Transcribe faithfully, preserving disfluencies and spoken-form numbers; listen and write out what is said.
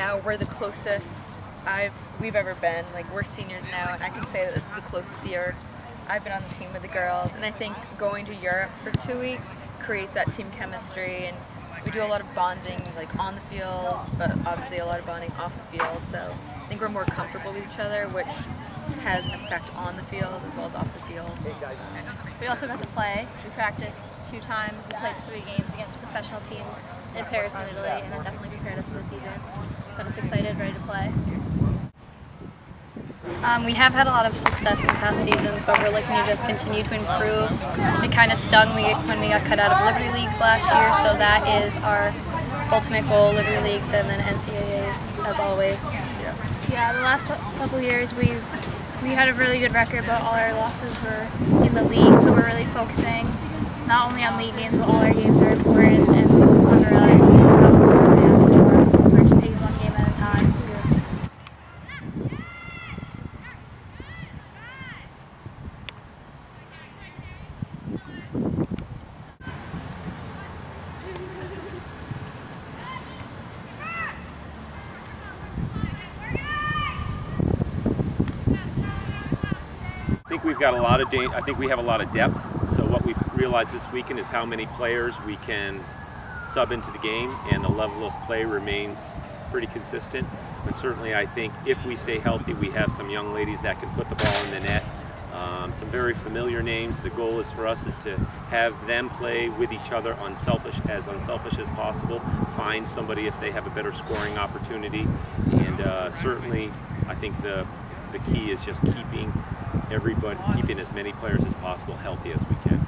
now we're the closest I've we've ever been. Like, we're seniors now, and I can say that this is the closest year I've been on the team with the girls. And I think going to Europe for two weeks creates that team chemistry, and we do a lot of bonding, like on the field, but obviously a lot of bonding off the field. So I think we're more comfortable with each other, which has an effect on the field as well as off the field. We also got to play. We practiced two times. We played three games against professional teams in Paris and Italy, and it definitely prepared us for the season. Got us excited, ready to play. Um, we have had a lot of success in the past seasons, but we're looking to just continue to improve. It kind of stung we, when we got cut out of Liberty Leagues last year, so that is our ultimate goal, Liberty Leagues and then N C A As, as always. Yeah, yeah the last couple years we we had a really good record, but all our losses were in the league, so we're really focusing not only on league games, but all our games are important, and we realize how important they actually are, so we're just taking one game at a time. I think we've got a lot of I think we have a lot of depth. So what we've realized this weekend is how many players we can sub into the game, and the level of play remains pretty consistent. But certainly, I think if we stay healthy, we have some young ladies that can put the ball in the net. Um, some very familiar names. The goal is for us is to have them play with each other unselfish, as unselfish as possible. Find somebody if they have a better scoring opportunity, and uh, certainly, I think the the key is just keeping everybody, keeping as many players as possible healthy as we can.